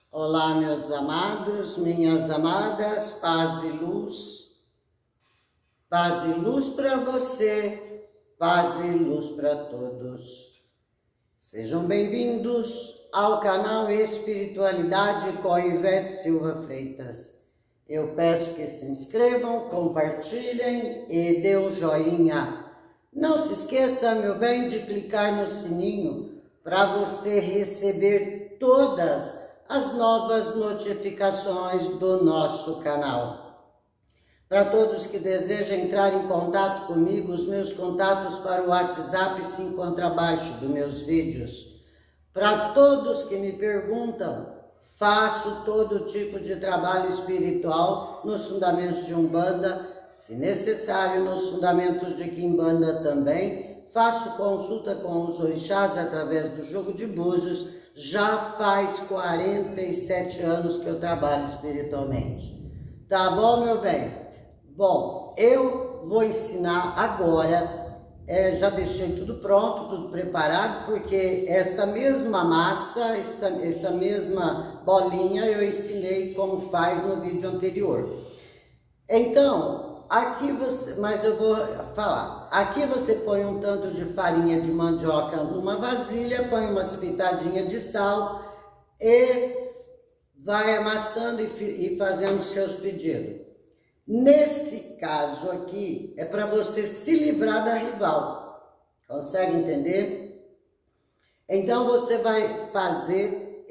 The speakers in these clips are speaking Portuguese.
Olá, meus amados, minhas amadas, paz e luz para você, paz e luz para todos. Sejam bem-vindos ao canal Espiritualidade com Ivete Silva Freitas. Eu peço que se inscrevam, compartilhem e dê um joinha. Não se esqueça, meu bem, de clicar no sininho para você receber todas as novas notificações do nosso canal. Para todos que desejam entrar em contato comigo, os meus contatos para o WhatsApp se encontram abaixo dos meus vídeos. Para todos que me perguntam, faço todo tipo de trabalho espiritual nos fundamentos de Umbanda, se necessário nos fundamentos de Quimbanda também. Faço consulta com os orixás através do jogo de búzios. Já faz 47 anos que eu trabalho espiritualmente. Tá bom, meu bem? Bom, eu vou ensinar agora, já deixei tudo pronto, tudo preparado, porque essa mesma massa, essa mesma bolinha eu ensinei como faz no vídeo anterior. Então, aqui você, mas eu vou falar, aqui você põe um tanto de farinha de mandioca numa vasilha, põe umas pitadinhas de sal e vai amassando e fazendo seus pedidos. Nesse caso aqui, é para você se livrar da rival. Consegue entender? Então, você vai fazer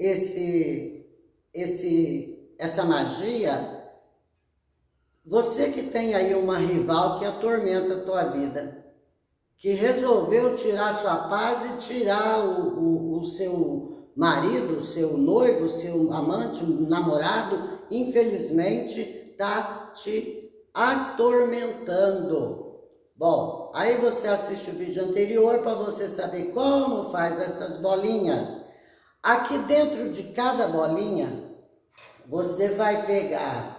essa magia. Você que tem aí uma rival que atormenta a tua vida, que resolveu tirar sua paz e tirar o seu marido, o seu noivo, o seu amante, o namorado, infelizmente está te atormentando. Bom, aí você assiste o vídeo anterior para você saber como faz essas bolinhas. Aqui dentro de cada bolinha, você vai pegar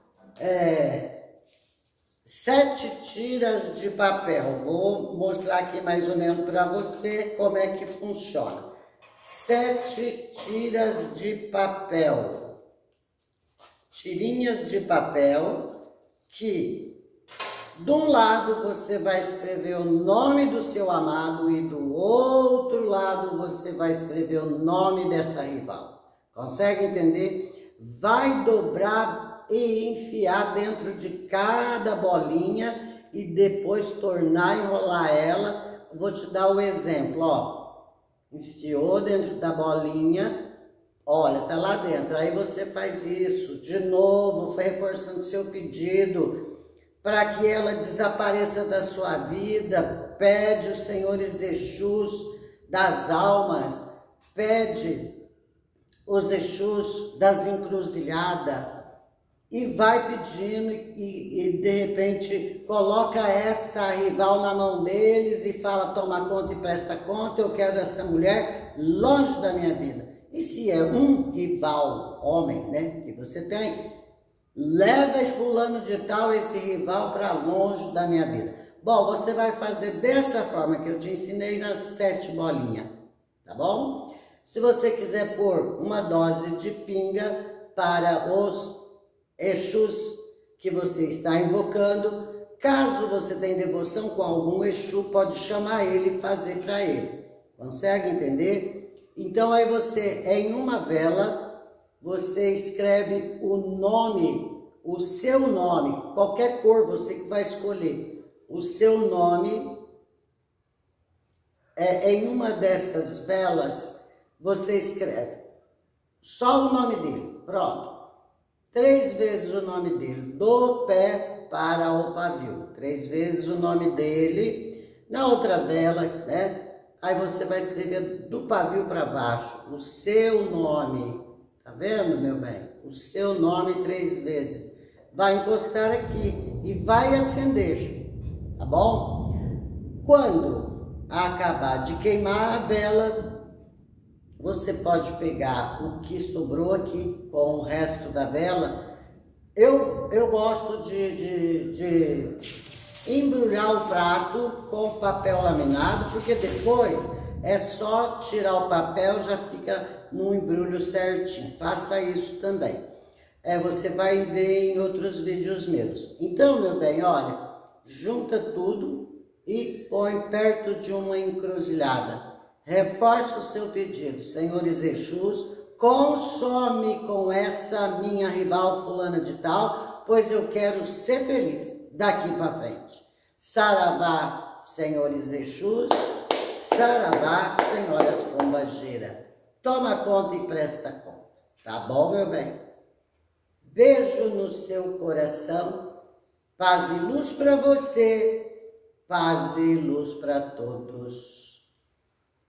7 tiras de papel. Vou mostrar aqui mais ou menos para você como é que funciona. 7 tiras de papel. Tirinhas de papel que, de um lado, você vai escrever o nome do seu amado e do outro lado você vai escrever o nome dessa rival. Consegue entender? Vai dobrar e enfiar dentro de cada bolinha e depois tornar a enrolar ela. Vou te dar o exemplo, ó. Enfiou dentro da bolinha, olha, tá lá dentro. Aí você faz isso de novo, reforçando seu pedido para que ela desapareça da sua vida. Pede os senhores Exus das almas, pede os Exus das encruzilhadas. E vai pedindo e de repente coloca essa rival na mão deles e fala, toma conta e presta conta, eu quero essa mulher longe da minha vida. E se é um rival, homem, né, que você tem, leva esse fulano de tal, esse rival para longe da minha vida. Bom, você vai fazer dessa forma que eu te ensinei nas 7 bolinhas, tá bom? Se você quiser pôr uma dose de pinga para os Exus que você está invocando, caso você tenha devoção com algum Exu, pode chamar ele e fazer para ele. Consegue entender? Então aí você, em uma vela, você escreve o nome, o seu nome, qualquer cor você que vai escolher, o seu nome, em uma dessas velas, você escreve só o nome dele, pronto. 3 vezes o nome dele, do pé para o pavio. 3 vezes o nome dele. Na outra vela, né? Aí você vai escrever do pavio para baixo o seu nome. Tá vendo, meu bem? O seu nome 3 vezes. Vai encostar aqui e vai acender. Tá bom? Quando acabar de queimar a vela, você pode pegar o que sobrou aqui com o resto da vela. Eu gosto de embrulhar o prato com papel laminado, porque depois é só tirar o papel, já fica no embrulho certinho. Faça isso também. Você vai ver em outros vídeos meus. Então, meu bem, olha, junta tudo e põe perto de uma encruzilhada. Reforça o seu pedido. Senhores Exus, consome com essa minha rival fulana de tal, pois eu quero ser feliz daqui para frente. Saravá, senhores Exus, saravá, senhoras Pombagira. Toma conta e presta conta. Tá bom, meu bem? Beijo no seu coração. Paz e luz para você. Paz e luz para todos.